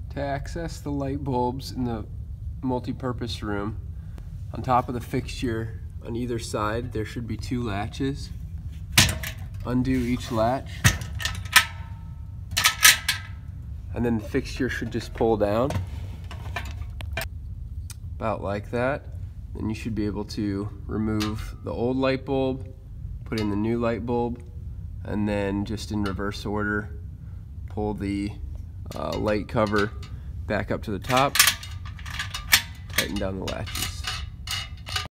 To access the light bulbs in the multi-purpose room, on top of the fixture on either side there should be 2 latches. Undo each latch, and then the fixture should just pull down about like that. Then you should be able to remove the old light bulb, put in the new light bulb, and then just in reverse order pull the light cover back up to the top, tighten down the latches.